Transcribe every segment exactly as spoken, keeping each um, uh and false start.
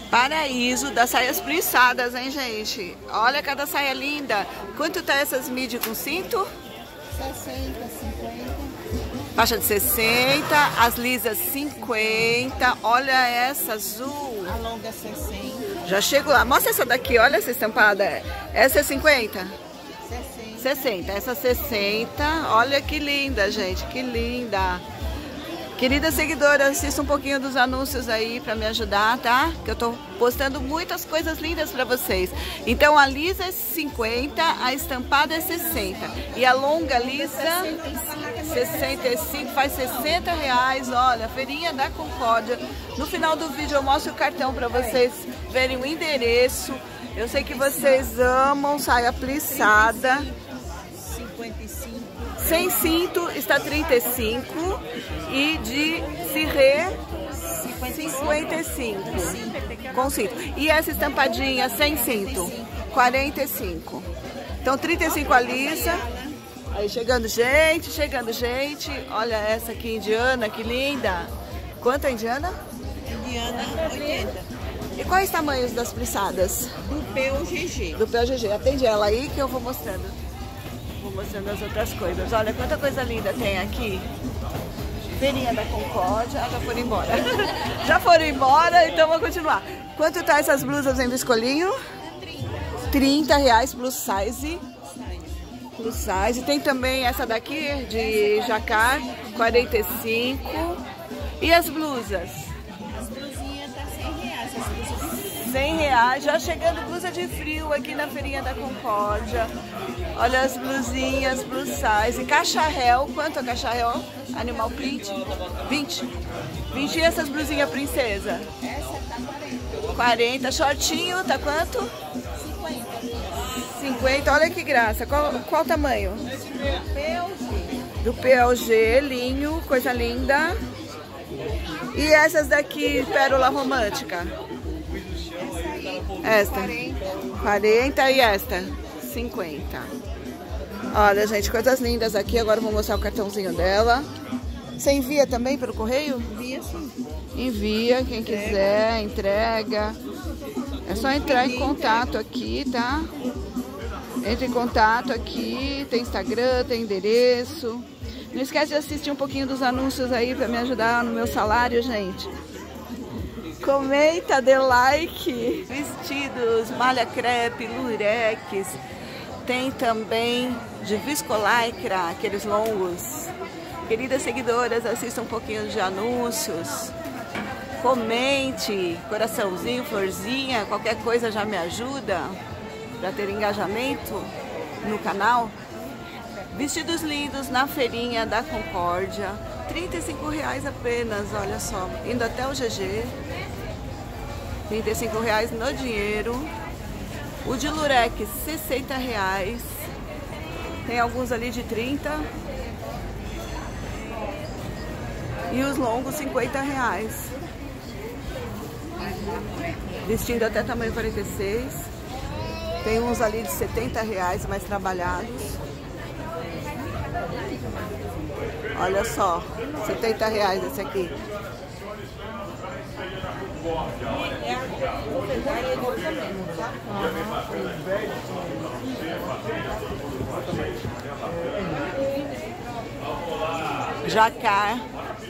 Paraíso das saias plissadas, hein, gente? Olha cada saia linda. Quanto tá essas midi com cinto? sessenta, cinquenta. Faixa de sessenta, as lisas cinquenta. Olha essa azul. A longa sessenta. Já chego lá. Mostra essa daqui, olha essa estampada. Essa é cinquenta? sessenta. sessenta. Essa sessenta. Olha que linda, gente. Que linda. Querida seguidora, assista um pouquinho dos anúncios aí pra me ajudar, tá? Que eu tô postando muitas coisas lindas pra vocês. Então a lisa é cinquenta, a estampada é sessenta. E a longa lisa, sessenta e cinco, faz sessenta reais. Olha, Feirinha da Concórdia. No final do vídeo eu mostro o cartão pra vocês verem o endereço. Eu sei que vocês amam saia plissada. cinquenta e cinco. Sem cinto está trinta e cinco e de cirrê cinquenta e cinco com cinto. E essa estampadinha sem cinto, quarenta e cinco. Então trinta e cinco a lisa. Aí chegando gente, chegando gente. Olha essa aqui indiana, que linda. Quanto é indiana? Indiana, oitenta. E quais os tamanhos das plissadas? Do P ou G G. Do P G G. Atende ela aí que eu vou mostrando. Vou mostrando as outras coisas. Olha quanta coisa linda tem aqui. Feirinha da Concórdia. Ah, já foram embora. Já foram embora, então vou continuar. Quanto tá essas blusas em viscolinho? trinta reais plus size. Plus size. Tem também essa daqui de jacar, quarenta e cinco. E as blusas? As blusinhas tá cem reais. As blusas cem reais. Já chegando blusa de frio aqui na Feirinha da Concórdia. Olha as blusinhas plus size. Cacharel, quanto é cacharel? Animal print? vinte. vinte e essas blusinhas princesa? Essa tá quarenta. quarenta. Shortinho, tá quanto? cinquenta. cinquenta. Olha que graça. Qual, qual tamanho? P ou G. Do P L G, linho, coisa linda. E essas daqui, pérola romântica? Essa aí. Esta? quarenta. quarenta e esta? cinquenta. Olha, gente, coisas lindas aqui. Agora eu vou mostrar o cartãozinho dela. Você envia também pelo correio? Envia sim. Envia, quem quiser, entrega. É só entrar em contato aqui, tá? Entre em contato aqui, tem Instagram, tem endereço. Não esquece de assistir um pouquinho dos anúncios aí pra me ajudar no meu salário, gente. Comenta, dê like. Vestidos, malha crepe, lurex. Tem também de viscolaicra, aqueles longos. Queridas seguidoras, assistam um pouquinho de anúncios. Comente, coraçãozinho, florzinha, qualquer coisa já me ajuda para ter engajamento no canal. Vestidos lindos na Feirinha da Concórdia, trinta e cinco reais apenas, olha só, indo até o G G, trinta e cinco reais no dinheiro. O de lurex, sessenta reais, tem alguns ali de trinta. E os longos, cinquenta reais. Vestindo até tamanho quarenta e seis. Tem uns ali de setenta reais, mais trabalhados. Olha só, setenta reais esse aqui. Jacar.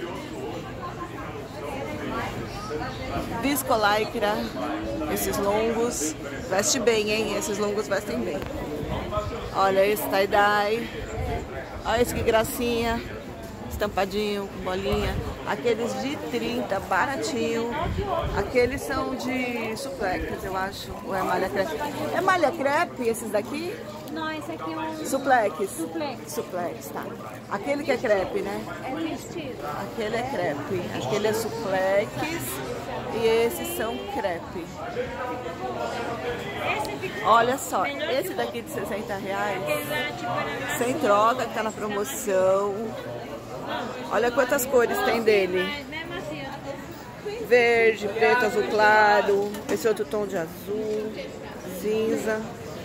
Viscolaicra, esses longos, veste bem, hein? Esses longos vestem bem. Olha esse tie-dye, olha esse que gracinha, estampadinho, com bolinha. Aqueles de trinta, baratinho. Aqueles são de suplex, eu acho, ou é malha crepe? É malha crepe esses daqui? Não, esse aqui é um Suplex. suplex. Suplex, tá. Aquele que é crepe, né? É vestido. Aquele é crepe, aquele é suplex e esses são crepe. Olha só, esse daqui de sessenta reais, sem troca, que tá na promoção. Olha quantas cores tem dele. Verde, preto, azul claro, esse outro tom de azul, cinza.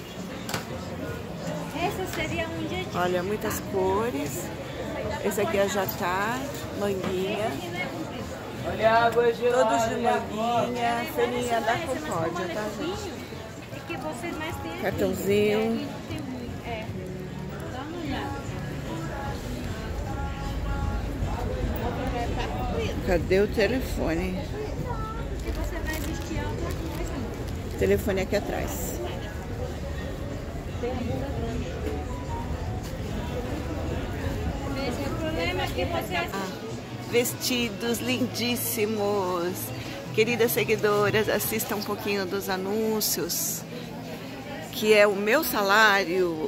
Esse seria um dia de... Olha, muitas cores. Esse aqui é jacquard, manguinha. Todos de manguinha, feirinha da Concórdia, tá, gente? É que você mais tem aqui. Cartãozinho. É. Dá uma olhada. Cadê o telefone? Se você vai vestir alguma coisa. O telefone aqui atrás. Esse é o problema que você... Ah, vestidos lindíssimos. Queridas seguidoras, assistam um pouquinho dos anúncios, que é o meu salário.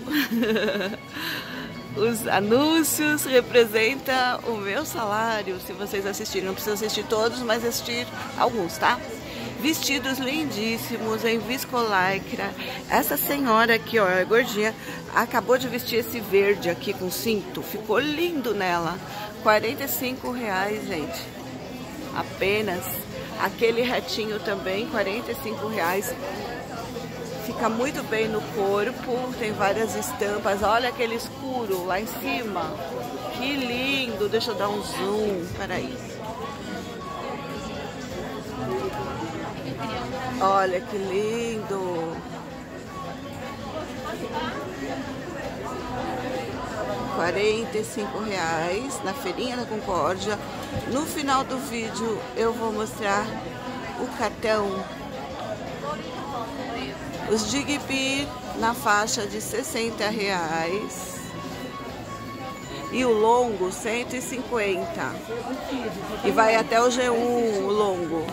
Os anúncios representam o meu salário. Se vocês assistirem, não precisa assistir todos, mas assistir alguns, tá? Vestidos lindíssimos em viscolaicra. Essa senhora aqui, ó, é gordinha, acabou de vestir esse verde aqui com cinto. Ficou lindo nela. quarenta e cinco reais, gente. Apenas. Aquele retinho também, quarenta e cinco reais. Fica muito bem no corpo, tem várias estampas. Olha aquele escuro lá em cima. Que lindo! Deixa eu dar um zoom. Peraí. Olha que lindo! quarenta e cinco reais na feirinha da Concórdia. No final do vídeo eu vou mostrar o cartão. Os Digipir na faixa de sessenta reais. E o longo, cento e cinquenta. E vai até o G um, o longo.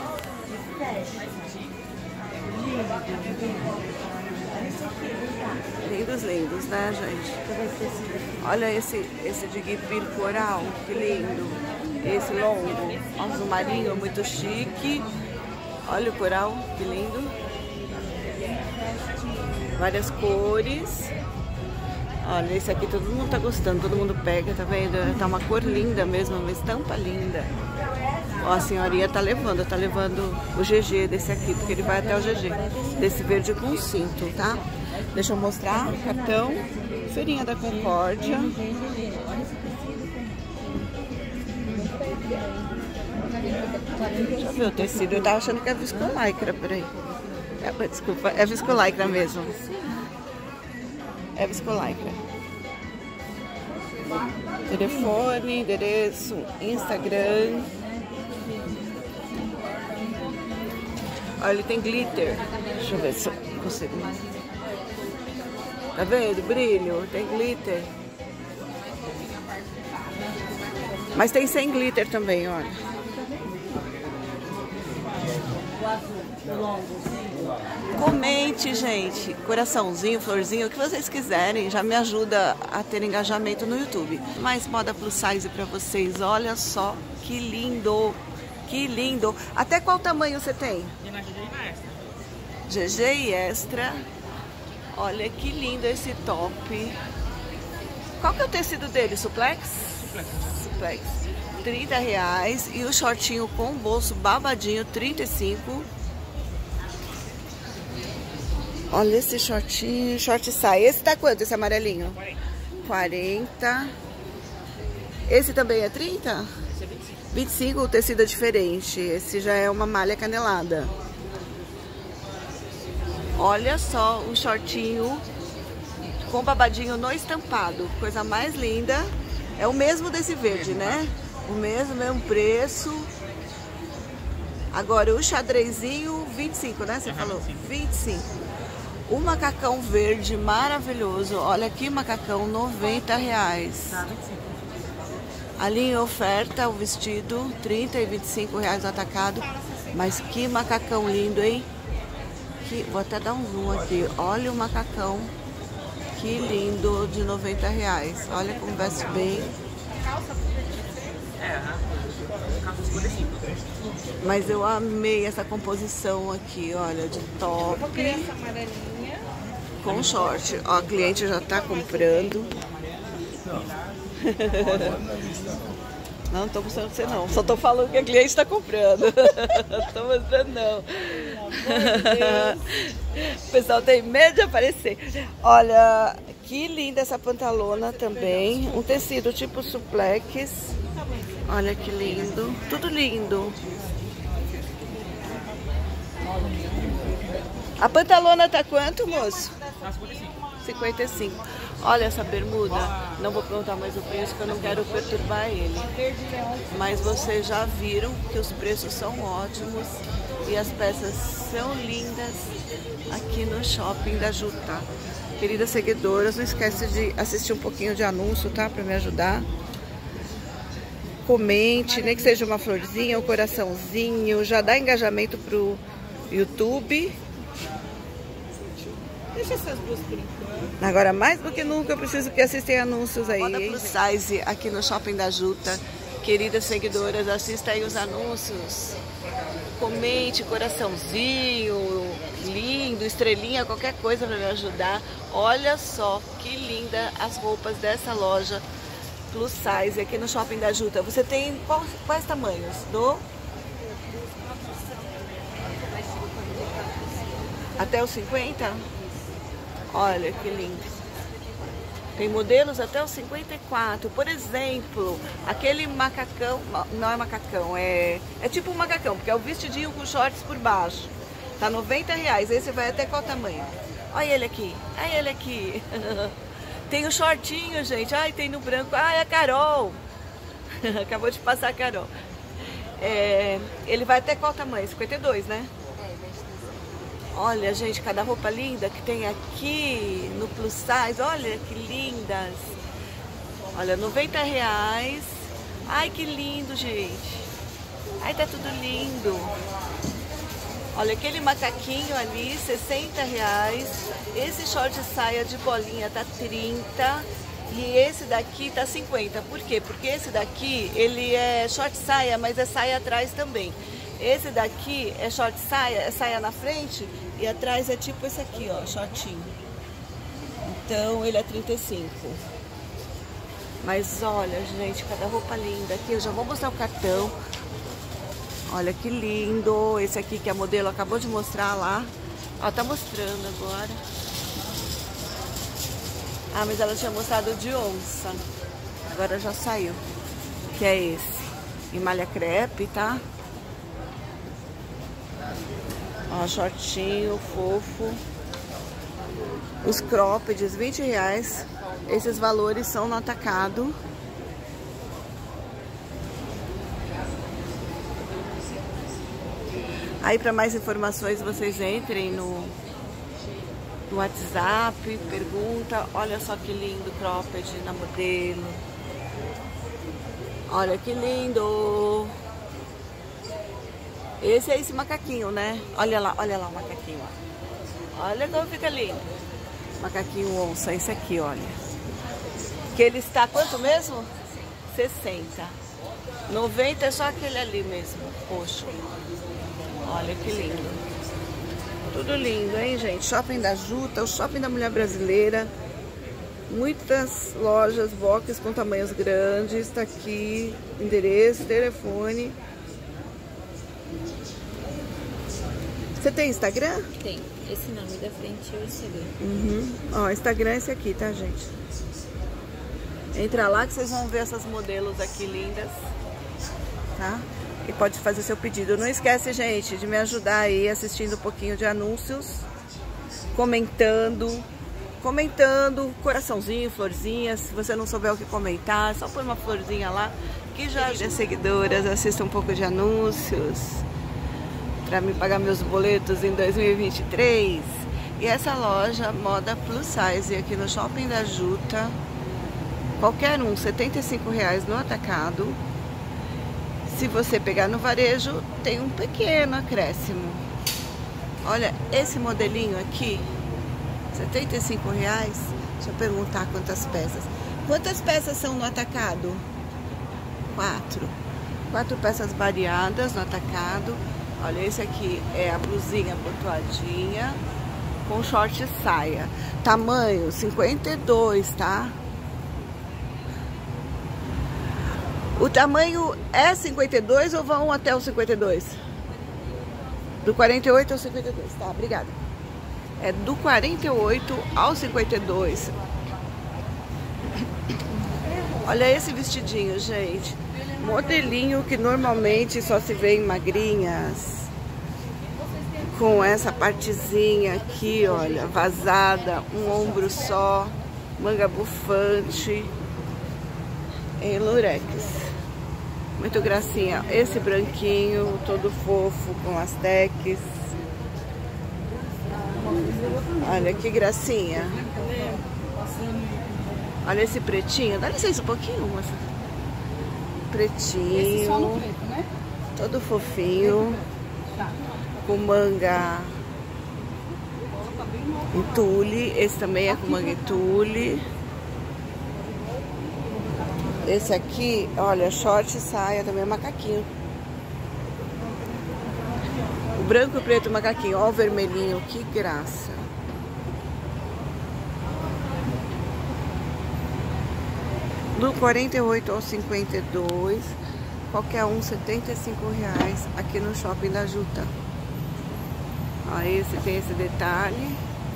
Lindos, lindos, né, gente? Olha esse, esse Digipir coral, que lindo. Esse longo, azul marinho, muito chique. Olha o coral, que lindo. Várias cores. Olha, esse aqui todo mundo tá gostando, todo mundo pega, tá vendo? Tá uma cor linda mesmo, uma estampa linda. Ó, a senhorinha tá levando, tá levando o G G desse aqui, porque ele vai até o G G. Desse verde com cinto, tá? Deixa eu mostrar o cartão. Feirinha da Concórdia. Deixa eu ver o tecido. Eu tava achando que é viscolaicra, peraí. É, desculpa, é viscolaicra mesmo. É viscolaicra. Telefone, endereço, Instagram. Olha, ele tem glitter. Deixa eu ver se eu consigo. Tá vendo? Brilho, tem glitter. Mas tem sem glitter também, olha. Comente, gente. Coraçãozinho, florzinho, o que vocês quiserem. Já me ajuda a ter engajamento no YouTube. Mais moda plus size pra vocês. Olha só que lindo. Que lindo. Até qual tamanho você tem? G G e extra. Olha que lindo esse top. Qual que é o tecido dele? Suplex? Suplex. Suplex. trinta reais. E o shortinho com bolso babadinho, trinta e cinco. Olha esse shortinho. Short sai. Esse tá quanto, esse amarelinho? quarenta. Esse também é trinta? Esse é vinte e cinco. vinte e cinco, o tecido é diferente. Esse já é uma malha canelada. Olha só um shortinho com babadinho no estampado. Coisa mais linda. É o mesmo desse verde, né? O mesmo, mesmo preço. Agora o xadrezinho, vinte e cinco, né? Você uhum, falou? vinte e cinco. O macacão verde maravilhoso. Olha aqui, macacão, noventa reais. Ali em oferta, o vestido, trinta e vinte e cinco reais no atacado. Mas que macacão lindo, hein? Que, vou até dar um zoom aqui. Olha o macacão. Que lindo, de noventa reais. Olha como veste bem. Mas eu amei essa composição aqui, olha, de top com short. Ó, a cliente já tá comprando. Não, não tô mostrando pra você não. Só tô falando que a cliente tá comprando. Não tô mostrando não. O pessoal tem medo de aparecer. Olha, que linda essa pantalona também. Um tecido tipo suplex. Olha que lindo. Tudo lindo. A pantalona tá quanto, moço? cinquenta e cinco. Olha essa bermuda. Não vou perguntar mais o preço, porque eu não quero perturbar ele. Mas vocês já viram que os preços são ótimos e as peças são lindas aqui no shopping da Juta. Queridas seguidoras, não esquece de assistir um pouquinho de anúncio, tá? Pra me ajudar. Comente, nem que seja uma florzinha, um coraçãozinho. Já dá engajamento pro YouTube. Deixa essas duas por enquanto. Agora, mais do que nunca, eu preciso que assistem anúncios aí. Moda plus size aqui no shopping da Juta. Queridas seguidoras, assista aí os anúncios. Comente, coraçãozinho, lindo, estrelinha, qualquer coisa para me ajudar. Olha só que linda as roupas dessa loja plus size aqui no shopping da Juta. Você tem quais, quais tamanhos? Do? Até os cinquenta? Olha que lindo. Tem modelos até os cinquenta e quatro. Por exemplo, aquele macacão, não é macacão, é, é tipo um macacão, porque é o vestidinho com shorts por baixo. Tá noventa reais. Esse vai até qual tamanho? Olha ele aqui, olha ele aqui. Tem o shortinho, gente. Ai, tem no branco. Ah, é a Carol. Acabou de passar a Carol. É, ele vai até qual tamanho? cinquenta e dois, né? Olha, gente, cada roupa linda que tem aqui no plus size. Olha que lindas. Olha, noventa reais. Ai, que lindo, gente. Ai, tá tudo lindo. Olha, aquele macaquinho ali, sessenta reais. Esse short saia de bolinha tá trinta. E esse daqui tá cinquenta. Por quê? Porque esse daqui, ele é short saia, mas é saia atrás também. Esse daqui é short saia, é saia na frente e atrás é tipo esse aqui, ó, shortinho. Então ele é trinta e cinco. Mas olha, gente, cada roupa linda aqui. Eu já vou mostrar o cartão. Olha que lindo. Esse aqui que a modelo acabou de mostrar lá. Ó, tá mostrando agora. Ah, mas ela tinha mostrado de onça. Agora já saiu. Que é esse. Em malha crepe, tá? Ó, shortinho, fofo. Os croppeds, vinte reais. Esses valores são no atacado. Aí, para mais informações, vocês entrem no, no WhatsApp, pergunta. Olha só que lindo cropped na modelo. Olha que lindo. Esse é esse macaquinho, né? Olha lá, olha lá o macaquinho. Olha como fica lindo. Macaquinho onça, esse aqui, olha. Que ele está quanto mesmo? sessenta. noventa é só aquele ali mesmo, roxo. Olha que lindo. Tudo lindo, hein, gente? Shopping da Juta, o shopping da mulher brasileira. Muitas lojas, boxes com tamanhos grandes. Tá aqui, endereço, telefone. Você tem Instagram? Tem. Esse nome da frente é o Instagram. Uhum. Ó, Instagram é esse aqui, tá, gente? Entra lá que vocês vão ver essas modelos aqui lindas, tá? E pode fazer seu pedido. Não esquece, gente, de me ajudar aí assistindo um pouquinho de anúncios, comentando, comentando, coraçãozinho, florzinha. Se você não souber o que comentar, só põe uma florzinha lá, que já as seguidoras assistam um pouco de anúncios para me pagar meus boletos em dois mil e vinte e três. E essa loja moda plus size aqui no shopping da Juta, qualquer um, setenta e cinco reais no atacado. Se você pegar no varejo, tem um pequeno acréscimo. Olha, esse modelinho aqui, setenta e cinco reais. Deixa eu perguntar quantas peças. Quantas peças são no atacado? Quatro. Quatro peças variadas no atacado. Olha, esse aqui é a blusinha abotoadinha com short e saia. Tamanho cinquenta e dois, tá? O tamanho é cinquenta e dois ou vão até o cinquenta e dois? Do quarenta e oito ao cinquenta e dois, tá? Obrigada. É do quarenta e oito ao cinquenta e dois. Olha esse vestidinho, gente. Modelinho que normalmente só se vê em magrinhas. Com essa partezinha aqui, olha, vazada, um ombro só, manga bufante, em lurex. Muito gracinha. Esse branquinho, todo fofo, com as teques. Olha que gracinha. Olha esse pretinho. Dá licença um pouquinho, moça. Pretinho. Todo fofinho. Com manga em tule. Esse também é com manga em tule. Esse aqui, olha, short e saia, também é macaquinho. O branco, o preto, o macaquinho. Ó o vermelhinho, que graça. Do quarenta e oito ao cinquenta e dois, qualquer um setenta e cinco reais aqui no Shopping da Juta. Ó, esse tem esse detalhe.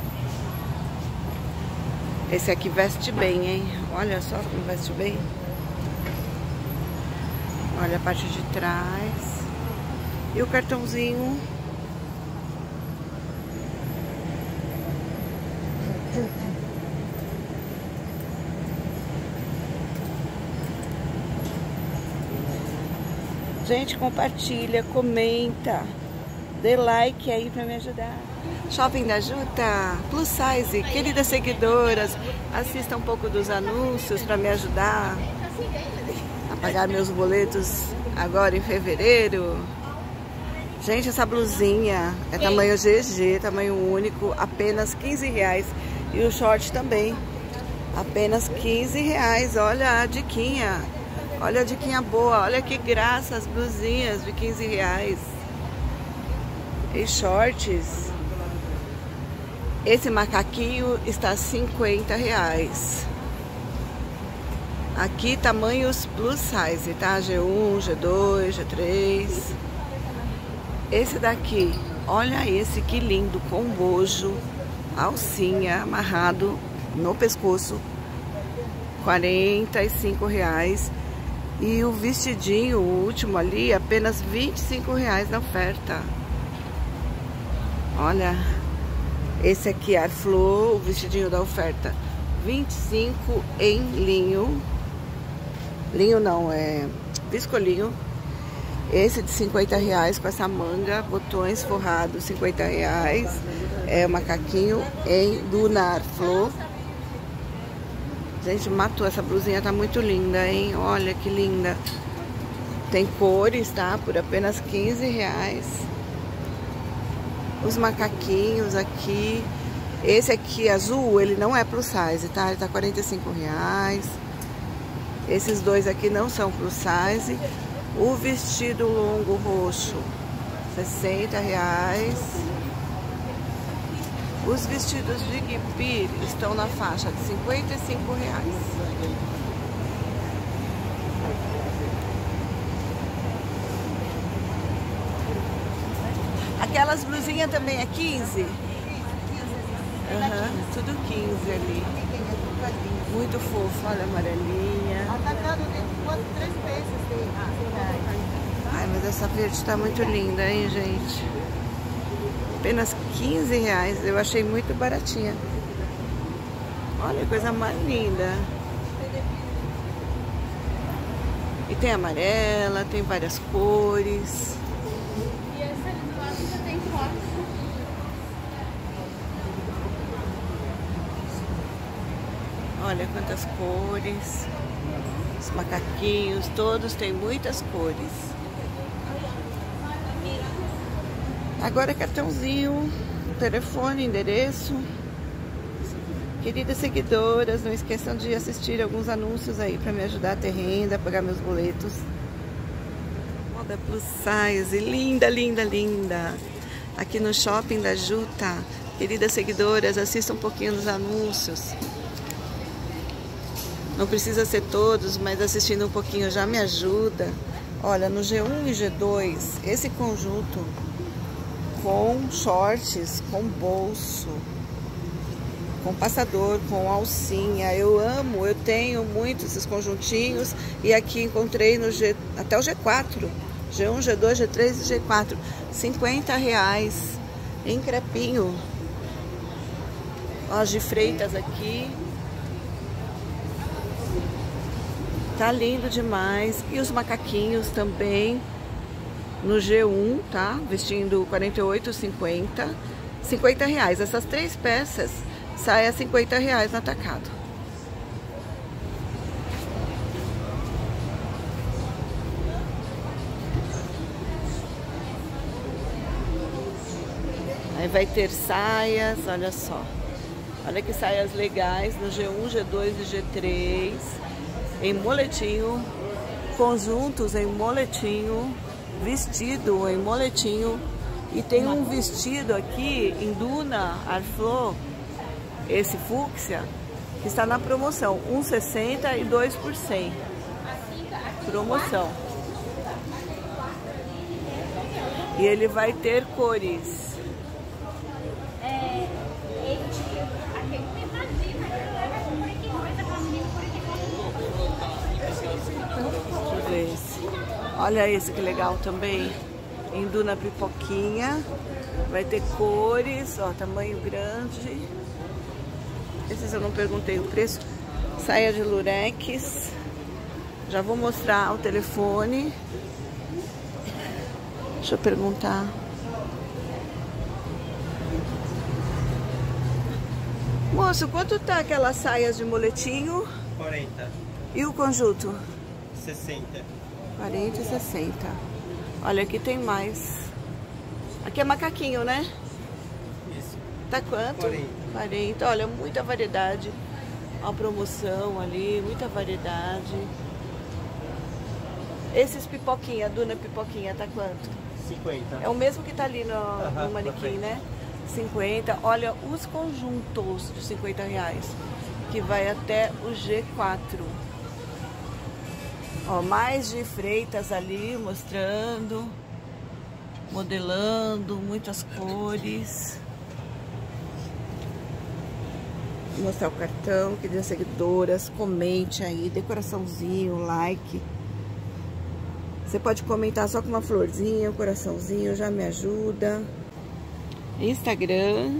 Esse aqui veste bem, hein? Olha só como veste bem. Olha a parte de trás. E o cartãozinho. Gente, compartilha, comenta, dê like aí pra me ajudar. Shopping da Juta, plus size, queridas seguidoras, assista um pouco dos anúncios pra me ajudar a pagar meus boletos agora em fevereiro. Gente, essa blusinha é tamanho G G, tamanho único, apenas quinze reais. E o short também, apenas quinze reais. Olha a diquinha. Olha a diquinha boa, olha que graça as blusinhas de quinze reais. E shorts. Esse macaquinho está cinquenta reais. Aqui tamanhos plus size, tá? G um, G dois, G três. Esse daqui, olha esse que lindo, com bojo, alcinha, amarrado no pescoço. quarenta e cinco reais. E o vestidinho, o último ali, apenas vinte e cinco reais na oferta. Olha, esse aqui é flor, o vestidinho da oferta, vinte e cinco em linho. Linho não, é viscolinho. Esse de cinquenta reais com essa manga, botões forrados, cinquenta reais. É o macaquinho em lunar flor. Gente, matou, essa blusinha tá muito linda, hein? Olha que linda. Tem cores, tá? Por apenas quinze reais. Os macaquinhos aqui. Esse aqui azul, ele não é plus size, tá? Ele tá quarenta e cinco reais. Esses dois aqui não são plus size. O vestido longo roxo, sessenta reais. Os vestidos de guipir estão na faixa de cinquenta e cinco reais. Aquelas blusinhas também é quinze? Uhum, tudo quinze ali. Muito fofo, olha a amarelinha. Ai, mas essa verde tá muito linda, hein, gente? Apenas quinze reais, eu achei muito baratinha. Olha que coisa mais linda. E tem amarela, tem várias cores. E essa ali do lado já tem foto. Olha quantas cores. Os macaquinhos, todos têm muitas cores. Agora cartãozinho, telefone, endereço. Queridas seguidoras, não esqueçam de assistir alguns anúncios aí para me ajudar a ter renda, a pagar meus boletos. Moda plus size, linda, linda, linda. Aqui no Shopping da Juta. Queridas seguidoras, assistam um pouquinho dos anúncios. Não precisa ser todos, mas assistindo um pouquinho já me ajuda. Olha, no G um e G dois, esse conjunto com shorts, com bolso, com passador, com alcinha. Eu amo, eu tenho muitos esses conjuntinhos e aqui encontrei no G, até o G quatro, G um, G dois, G três e G quatro, cinquenta reais em crepinho. Ó, de Freitas aqui. Tá lindo demais. E os macaquinhos também no G um, tá? Vestindo quarenta e oito, cinquenta. cinquenta reais. Essas três peças saem a cinquenta reais no atacado. Aí vai ter saias, olha só. Olha que saias legais no G um, G dois e G três. Em moletinho. Conjuntos em moletinho. Vestido em moletinho. E tem um vestido aqui em Duna Arflor, esse fúcsia, que está na promoção, um real e sessenta centavos e dois por cem. Promoção. E ele vai ter cores. Deixa eu ver esse. Olha esse que legal também. Em Duna Pipoquinha. Vai ter cores, ó, tamanho grande. Esses eu não perguntei o preço. Saia de lurex. Já vou mostrar o telefone. Deixa eu perguntar. Moço, quanto tá aquelas saias de moletinho? quarenta. E o conjunto? sessenta. quarenta e sessenta. Olha, aqui tem mais. Aqui é macaquinho, né? Isso. Tá quanto? quarenta. quarenta. Olha, muita variedade. Uma promoção ali, muita variedade. Esses pipoquinha, Duna Pipoquinha, tá quanto? cinquenta. É o mesmo que tá ali no, Aham, no manequim, perfeito. né? cinquenta. Olha, os conjuntos de cinquenta reais. Que vai até o G quatro. Ó, mais de Freitas ali, mostrando, modelando, muitas cores. Vou mostrar o cartão, queridas seguidoras, comente aí, decoraçãozinho, like. Você pode comentar só com uma florzinha, um coraçãozinho, já me ajuda. Instagram.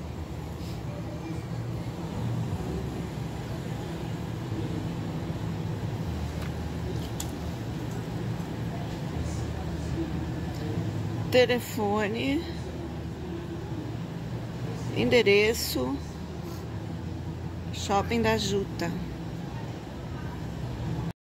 Telefone, endereço, Shopping da Juta.